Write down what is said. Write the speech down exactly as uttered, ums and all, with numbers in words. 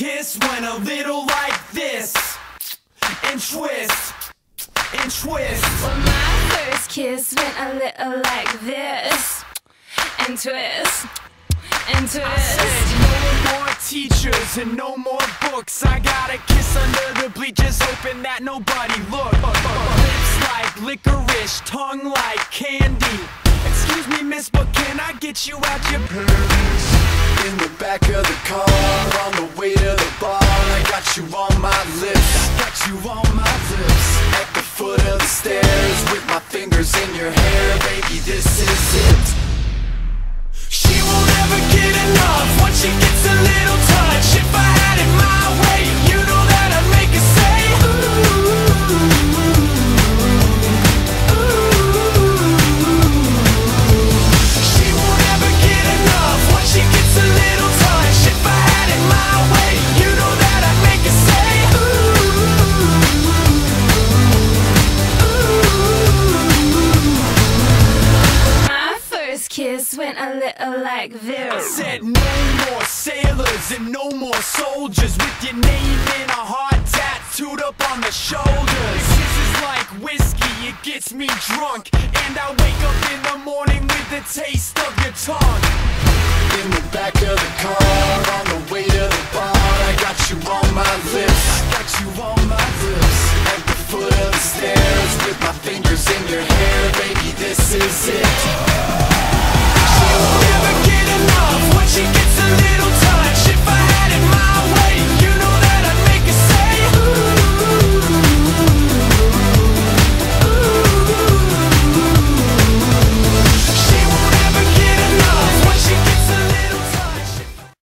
kiss went a little like this, and twist, and twist. Well, my first kiss went a little like this, and twist, and twist. I said no more teachers and no more books. I got a kiss under the bleachers, hoping that nobody looked. Lips like licorice, tongue like candy. Excuse me, miss, but can I get you out your pants? In the back of the car, on the way to the bar, I got you on my lips, I got you on my lips. at the foot of the stairs, with my fingers in your hair, baby, this is it. She won't ever get enough once she gets a little touch. If I had it my way, you know that I'd make her say ooh, ooh. She won't ever get enough once she gets a little touch. If I had it my way, you know that I'd make her say ooh, ooh. My first kiss went a little like this. I said no more sailors and no more soldiers with your name in a heart tattooed up on the shoulders. This is like whiskey, it gets me drunk, and I wake up in the morning with the taste of your tongue. In the back of the car, on the way to the bar, I got you on my lips, I got you on my lips. at the foot of the stairs, with my fingers in your hair, baby, this is it.